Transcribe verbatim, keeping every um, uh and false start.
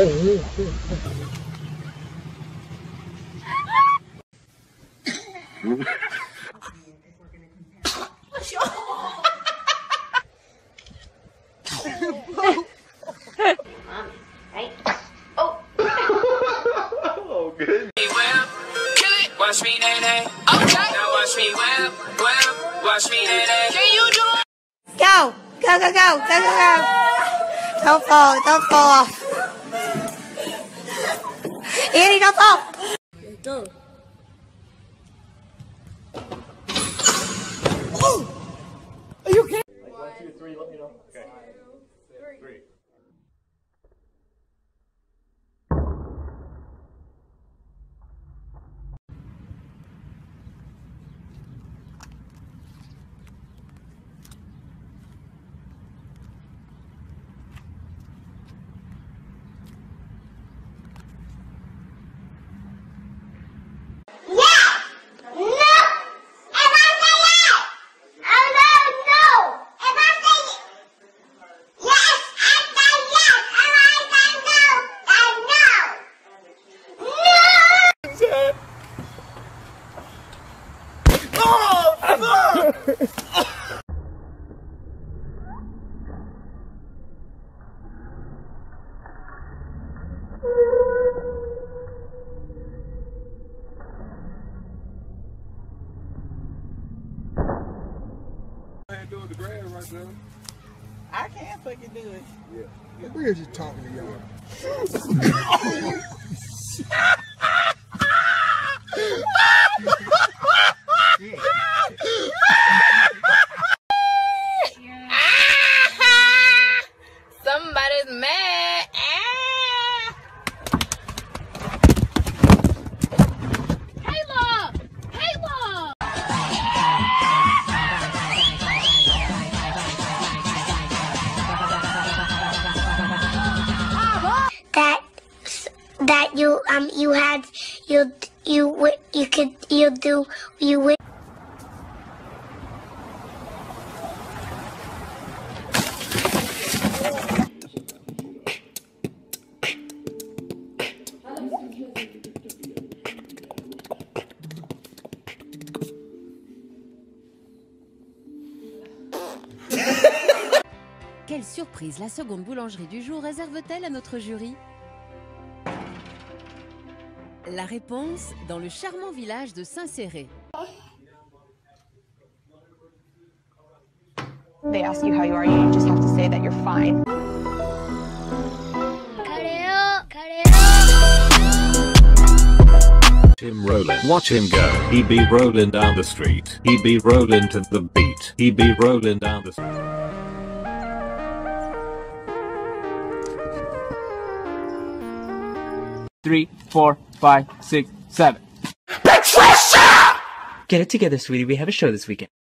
Oh, good. Watch me, nay, okay. Now watch me, well, well, watch me, nay, can you do it? Go, go, go, go, go, go, go. Don't fall, don't fall off. Annie, don't fall. Go. Oh, are you okay? Like one, two, three, let me know. Okay. Three. Doing the grand right now. I can't fucking do it. Yeah. We're just talking to y'all. Somebody's mad. Kayla! Kayla! That that you um you had you you would you could you do you would. Quelle surprise la seconde boulangerie du jour réserve-t-elle à notre jury? La réponse dans le charmant village de Saint-Céré. They ask you how you are, you just have to say that you're fine. Him rollin', watch him go. He be rollin' down the street. He be rollin' to the beat. He be rollin' down the street. Three, four, five, six, seven. Patricia! Get it together, sweetie. We have a show this weekend.